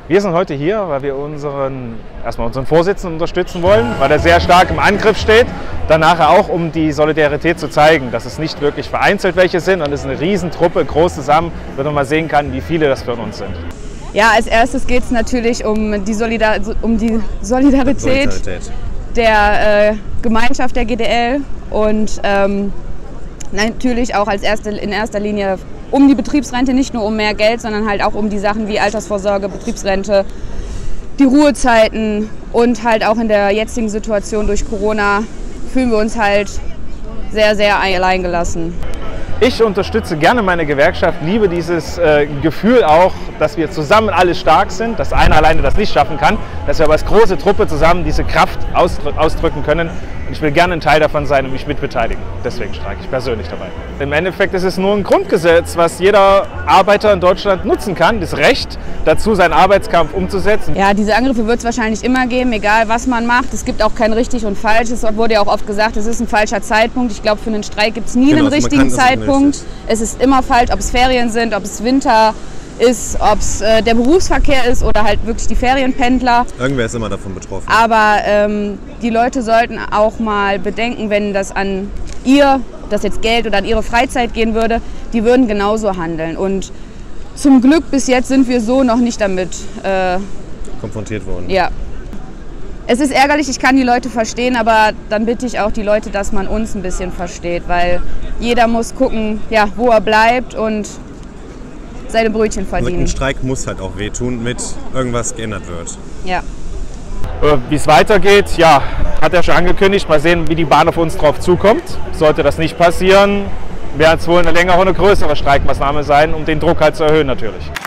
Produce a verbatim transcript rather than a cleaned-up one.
Wir sind heute hier, weil wir unseren, erstmal unseren Vorsitzenden unterstützen wollen, weil er sehr stark im Angriff steht. Dann nachher auch, um die Solidarität zu zeigen, dass es nicht wirklich vereinzelt welche sind und es ist eine Riesentruppe, groß zusammen, damit man mal sehen kann, wie viele das von uns sind. Ja, als erstes geht es natürlich um die, Solidar um die Solidarität, Solidarität. der äh, Gemeinschaft der G D L und ähm, natürlich auch als erste, in erster Linie um die Betriebsrente, nicht nur um mehr Geld, sondern halt auch um die Sachen wie Altersvorsorge, Betriebsrente, die Ruhezeiten und halt auch in der jetzigen Situation durch Corona fühlen wir uns halt sehr, sehr alleingelassen. Ich unterstütze gerne meine Gewerkschaft, liebe dieses äh, Gefühl auch, dass wir zusammen alle stark sind, dass einer alleine das nicht schaffen kann, dass wir aber als große Truppe zusammen diese Kraft ausdrü ausdrücken können. Und ich will gerne ein Teil davon sein und mich mitbeteiligen. Deswegen streike ich persönlich dabei. Im Endeffekt ist es nur ein Grundgesetz, was jeder Arbeiter in Deutschland nutzen kann, das Recht dazu, seinen Arbeitskampf umzusetzen. Ja, diese Angriffe wird es wahrscheinlich immer geben, egal was man macht. Es gibt auch kein richtig und falsch. Es wurde ja auch oft gesagt, es ist ein falscher Zeitpunkt. Ich glaube, für einen Streik gibt es nie genau, einen richtigen Zeitpunkt. Es ist immer falsch, ob es Ferien sind, ob es Winter ist, ob es äh, der Berufsverkehr ist oder halt wirklich die Ferienpendler. Irgendwer ist immer davon betroffen. Aber ähm, die Leute sollten auch mal bedenken, wenn das an ihr, das jetzt Geld oder an ihre Freizeit gehen würde, die würden genauso handeln. Und zum Glück bis jetzt sind wir so noch nicht damit äh, konfrontiert worden. Ja. Es ist ärgerlich, ich kann die Leute verstehen, aber dann bitte ich auch die Leute, dass man uns ein bisschen versteht, weil jeder muss gucken, ja, wo er bleibt und seine Brötchen verdienen. Also ein Streik muss halt auch wehtun, mit irgendwas geändert wird. Ja. Wie es weitergeht, ja, hat er schon angekündigt. Mal sehen, wie die Bahn auf uns drauf zukommt. Sollte das nicht passieren, wäre es wohl eine längere und eine größere Streikmaßnahme sein, um den Druck halt zu erhöhen natürlich.